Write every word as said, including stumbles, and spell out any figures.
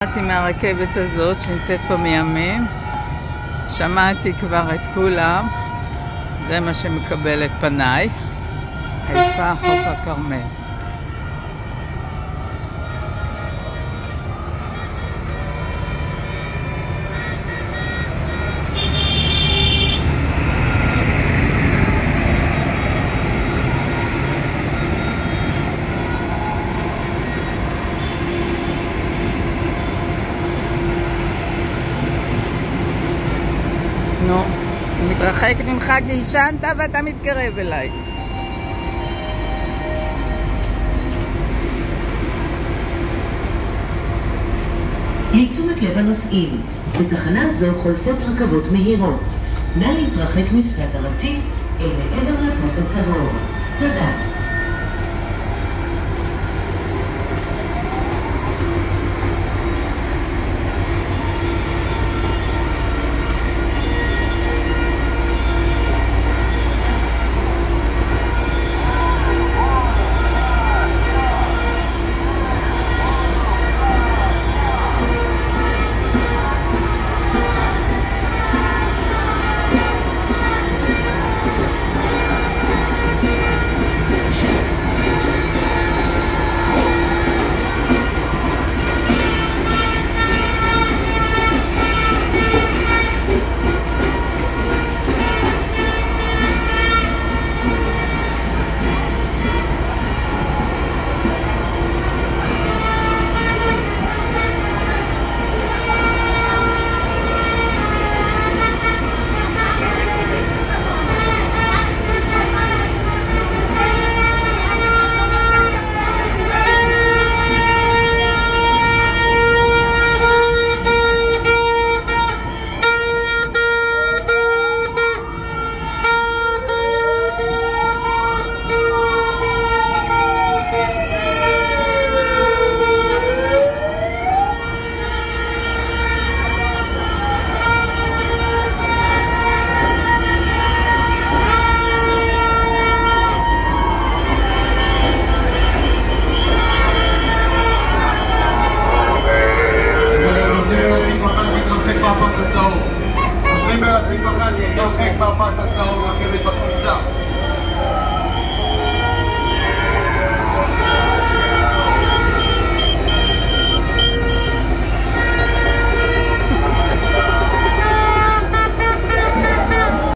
יצאתי מהרכבת הזאת שנמצאת פה מימין, שמעתי כבר את כולם, זה מה שמקבל את פניי. חיפה, חוף הכרמל. נו, אני מתרחקת ממך כי ישנת ואתה מתקרב אליי. לתשומת לב הנוסעים, בתחנה זו חולפות רכבות מהירות. נא להתרחק משפת הרציף אל מעבר לפס הצהוב. תודה.